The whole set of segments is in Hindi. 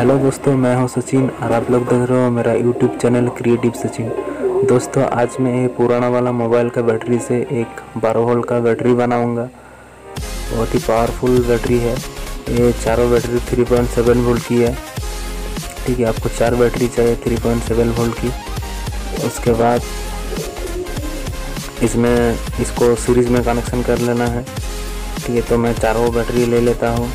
हेलो दोस्तों, मैं हूं सचिन और आप लोग देख रहे हो मेरा यूट्यूब चैनल क्रिएटिव सचिन। दोस्तों, आज मैं ये पुराना वाला मोबाइल का बैटरी से एक 12 वोल्ट का बैटरी बनाऊंगा। बहुत ही पावरफुल बैटरी है। ये चारों बैटरी 3.7 वोल्ट की है। ठीक है, आपको 4 बैटरी चाहिए 3.7 वोल्ट की। उसके बाद इसको सीरीज में कनेक्शन कर लेना है। ठीक है, तो मैं चारों बैटरी ले लेता हूँ।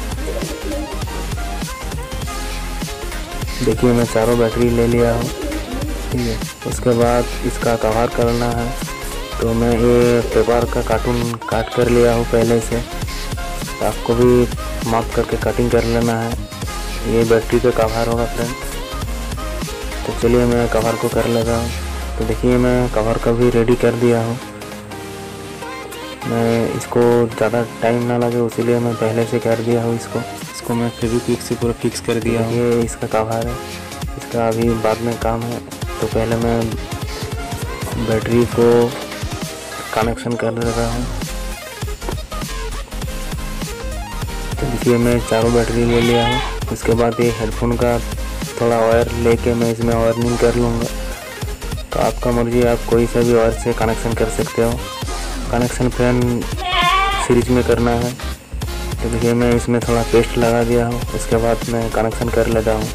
देखिए, मैं चारों बैटरी ले लिया हूँ। ठीक है, उसके बाद इसका कवर करना है। तो मैं ये पेपर का कार्टून काट कर लिया हूँ पहले से। तो आपको भी मार्क करके कटिंग कर लेना है। ये बैटरी का कवर होगा फ्रेंड। तो चलिए मैं कवर को कर लेता हूँ। तो देखिए, मैं कवर का भी रेडी कर दिया हूँ। मैं इसको ज़्यादा टाइम ना लगे इसीलिए मैं पहले से कर दिया हूँ। इसको मैं फेविक्विक से पूरा फिक्स कर दिया हूँ। ये इसका कवर है, इसका अभी बाद में काम है। तो पहले मैं बैटरी को कनेक्शन कर देता हूँ। तो देखिए, मैं चारों बैटरी ले लिया हूँ। उसके बाद ये हेडफोन का थोड़ा वायर लेके मैं इसमें वायरिंग कर लूँगा। तो आपका मर्जी, आप कोई सा भी वायर से कनेक्शन कर सकते हो। कनेक्शन फ्रेंड सीरीज में करना है। तो देखिए, मैं इसमें थोड़ा पेस्ट लगा दिया हूँ। उसके बाद मैं कनेक्शन कर लेता हूँ।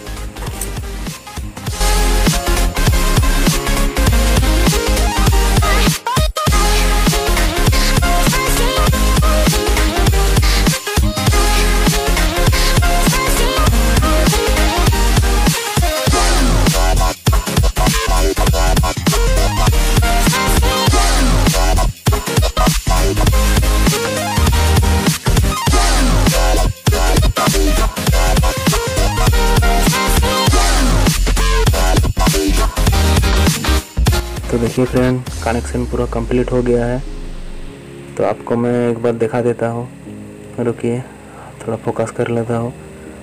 तो देखिए फ्रेंड, कनेक्शन पूरा कंप्लीट हो गया है। तो आपको मैं एक बार दिखा देता हूँ। रुकिए, थोड़ा फोकस कर लेता हूँ।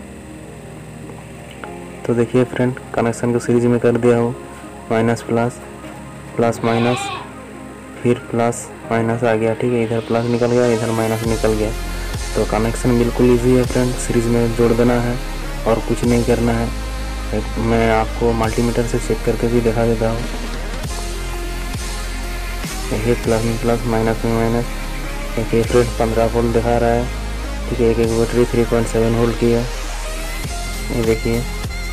तो देखिए फ्रेंड, कनेक्शन को सीरीज में कर दिया हूँ। माइनस प्लस, प्लस माइनस, फिर प्लस माइनस आ गया। ठीक है, इधर प्लस निकल गया, इधर माइनस निकल गया। तो कनेक्शन बिल्कुल ईजी है फ्रेंड। सीरीज में जोड़ देना है और कुछ नहीं करना है। मैं आपको मल्टीमीटर से चेक करके भी दिखा देता हूँ। देखिए, प्लस में प्लस, माइनस में माइनस। देखिए फ्रेंड, 15 वोल्ट दिखा रहा है। ठीक है, एक बैटरी 3.7 वोल्ट की है। ये देखिए,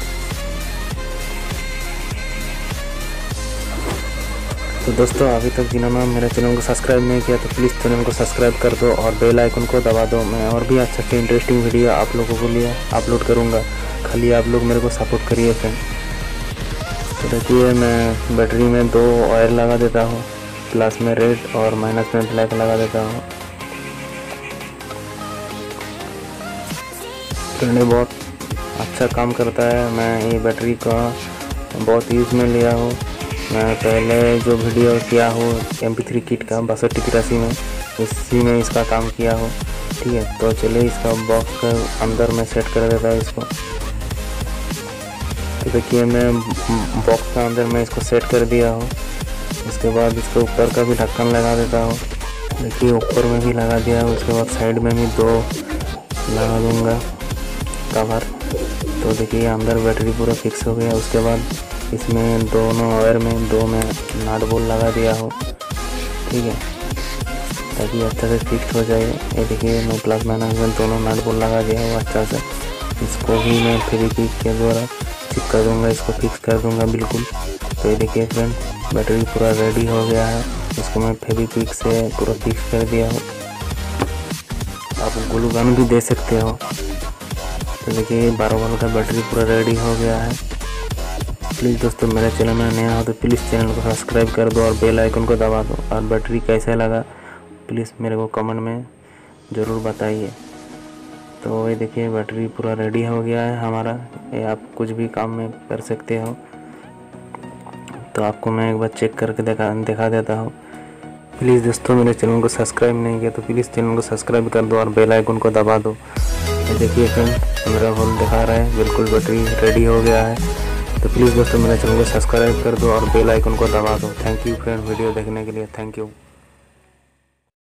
तो दोस्तों, अभी तक जिन्होंने मेरे चैनल को सब्सक्राइब नहीं किया तो प्लीज़ चैनल को सब्सक्राइब कर दो और बेल आइकन को दबा दो। मैं और भी अच्छा से इंटरेस्टिंग वीडियो आप लोगों के लिए अपलोड करूँगा। खाली आप लोग मेरे को सपोर्ट करिए फ्रेंड। तो देखिए, मैं बैटरी में 2 वायर लगा देता हूँ। प्लस में रेड और माइनस में ब्लैक लगा देता हूँ। फ्रेंड, बहुत अच्छा काम करता है। मैं ये बैटरी का बहुत यूज़ में लिया हूँ। मैं पहले जो वीडियो किया हूँ MP3 किट का 6283 में, उसी में इसका काम किया हूँ। ठीक है, तो चलिए इसका बॉक्स के अंदर में सेट कर देता हूँ इसको। तो देखिए, मैं बॉक्स के अंदर में इसको सेट कर दिया हूँ। उसके बाद इसके ऊपर का भी ढक्कन लगा देता हूँ। देखिए, ऊपर में भी लगा दिया है। उसके बाद साइड में भी 2 लगा दूँगा कवर। तो देखिए, अंदर बैटरी पूरा फिक्स हो गया। उसके बाद इसमें दोनों वायर में 2 में नट बोल्ट लगा दिया हो। ठीक है, ताकि अच्छा से फिक्स हो जाए। ये देखिए, मैं प्लस माइनस में दोनों नट बोल्ट लगा दिया हूँ अच्छा से। इसको भी मैं फेविक्विक के द्वारा चिपका दूँगा, इसको फिक्स कर दूँगा बिल्कुल। तो ये देखिए फ्रेंड, बैटरी पूरा रेडी हो गया है। इसको मैं फेविक्विक से पूरा फिक्स कर दिया हूँ। आप ग्लू गन भी दे सकते हो। तो देखिए, 12 वोल्ट का बैटरी पूरा रेडी हो गया है। प्लीज़ दोस्तों, मेरे चैनल में नया हो तो प्लीज़ चैनल को सब्सक्राइब कर दो और बेल आइकन को दबा दो। और बैटरी कैसा लगा प्लीज़ मेरे को कमेंट में ज़रूर बताइए। तो ये देखिए, बैटरी पूरा रेडी हो गया है हमारा। ये आप कुछ भी काम में कर सकते हो। तो आपको मैं एक बार चेक करके दिखा देता हूँ। प्लीज़ दोस्तों, मेरे चैनल को सब्सक्राइब नहीं किया तो प्लीज़ चैनल को सब्सक्राइब कर दो और बेल आइकन को दबा दो। ये देखिए फ्रेंड, 15 वोल्ट दिखा रहा है। बिल्कुल बैटरी रेडी हो गया है। तो प्लीज़ दोस्तों, मेरे चैनल को सब्सक्राइब कर दो और बेल आइकन को दबा दो। थैंक यू फ्रेंड, वीडियो देखने के लिए। Thank you.